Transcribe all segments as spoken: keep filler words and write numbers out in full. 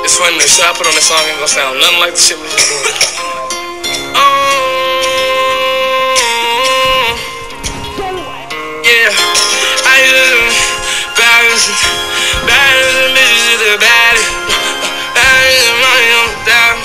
It's funny, the shit I put on this song ain't gonna sound nothing like the shit we was doing. Oh, yeah, I just baddest, baddest bitches is the baddest, baddest money on the dial.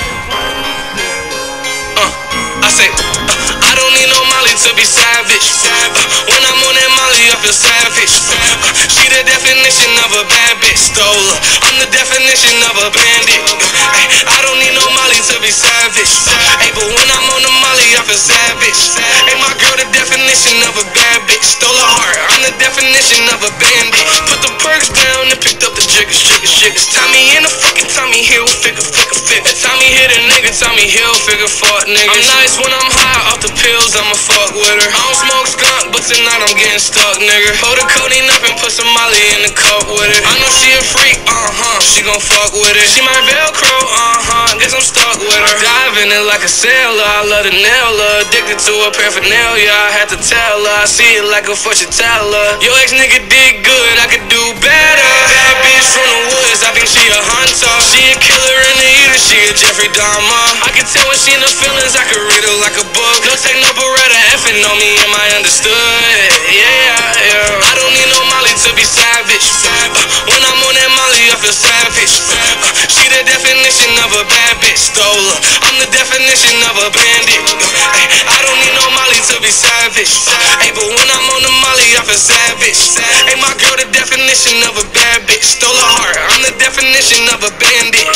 Uh, I say, uh, I don't need no Molly to be savage. Uh, when I'm on that Molly, I feel savage. Uh, she the definition of a bad bitch, stole her. I'm the definition of a bandit. Uh, ay, I don't need no Molly to be savage. Hey, but when I'm on the Molly, I feel savage. Hey, my girl, the definition of a bad bitch, stole her heart. I'm the definition of a bandit. Put the perks down and picked up the jiggers, jiggers, jiggers. Tommy in the fucking Tommy Hill, figure, figure, figure. Tommy hit a nigga, Tommy Hill, figure, fuck niggas. I'm nice when I'm high off the pills, I'ma fuck with her. I don't smoke skunk, but tonight I'm getting stuck, nigga. Hold the codeine up and put some Molly in the cup with it. I know she a freak, uh-huh, she gon' fuck with it. She my Velcro, uh-huh, guess I'm stuck with her. Dive in it like a sailor, I love to nail her. Addicted to her paraphernalia, I had to tell her. I see it like a fortune teller. Yo ex-nigga did good, I could do better. Bad bitch from the woods, I think she a hunter. She a killer and a eater, she a Jeffrey Dahmer. I can tell when she in the feelings, I could read her like a book. No take no beretta, effing on me, am I understood? Yeah, yeah. I don't need no Molly to be savage. Uh, when I'm on that Molly, I feel savage. Uh, she the definition of a bad bitch, stole her. I'm the definition of a bandit. Uh, ay, I don't need no Molly to be savage. Uh, hey, but when I'm on the Molly, I feel savage. Hey, my girl, the definition of a bad bitch, stole her heart. I'm the definition of a bandit.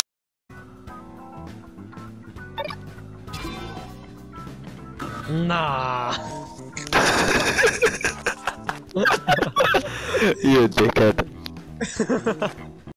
Nah. You dickhead.